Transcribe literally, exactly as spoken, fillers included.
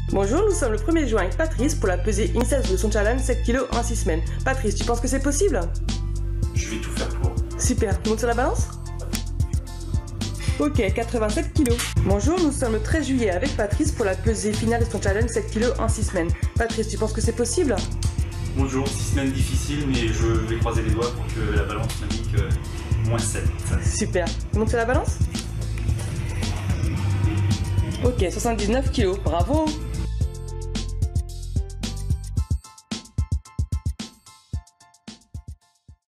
Bonjour, nous sommes le premier juin avec Patrice pour la pesée INSEAD de son challenge sept kilos en six semaines. Patrice, tu penses que c'est possible? Je vais tout faire pour. Super, tu montes sur la balance? Ok, quatre-vingt-sept kilos. Bonjour, nous sommes le treize juillet avec Patrice pour la pesée finale de son challenge sept kilos en six semaines. Patrice, tu penses que c'est possible? Bonjour, six semaines difficiles, mais je vais croiser les doigts pour que la balance m'indique euh, moins sept. Super, tu montes sur la balance? Ok, soixante-dix-neuf kilos, bravo!